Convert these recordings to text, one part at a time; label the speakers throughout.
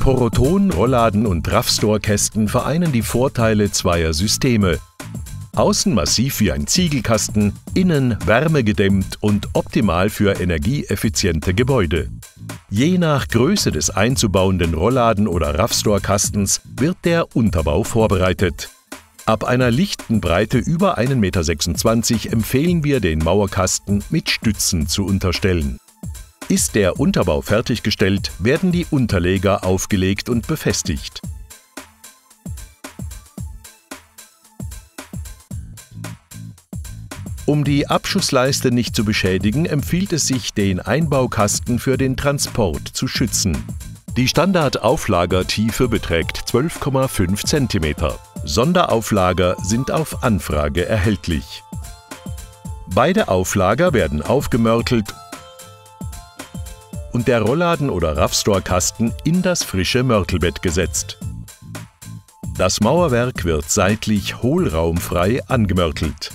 Speaker 1: Poroton, Rollladen und Raffstore-Kästen vereinen die Vorteile zweier Systeme. Außen massiv wie ein Ziegelkasten, innen wärmegedämmt und optimal für energieeffiziente Gebäude. Je nach Größe des einzubauenden Rollladen- oder Raffstore-Kastens wird der Unterbau vorbereitet. Ab einer lichten Breite über 1,26 m empfehlen wir, den Mauerkasten mit Stützen zu unterstellen. Ist der Unterbau fertiggestellt, werden die Unterleger aufgelegt und befestigt. Um die Abschussleiste nicht zu beschädigen, empfiehlt es sich, den Einbaukasten für den Transport zu schützen. Die Standardauflagertiefe beträgt 12,5 cm. Sonderauflager sind auf Anfrage erhältlich. Beide Auflager werden aufgemörtelt und der Rollladen- oder Raffstore-Kasten in das frische Mörtelbett gesetzt. Das Mauerwerk wird seitlich hohlraumfrei angemörtelt.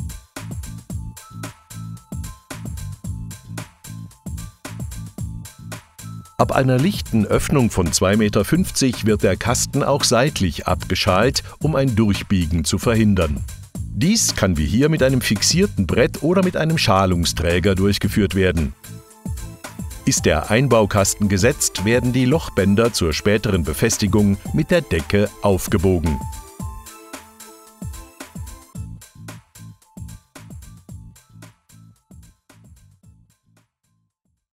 Speaker 1: Ab einer lichten Öffnung von 2,50 Meter wird der Kasten auch seitlich abgeschalt, um ein Durchbiegen zu verhindern. Dies kann wie hier mit einem fixierten Brett oder mit einem Schalungsträger durchgeführt werden. Ist der Einbaukasten gesetzt, werden die Lochbänder zur späteren Befestigung mit der Decke aufgebogen.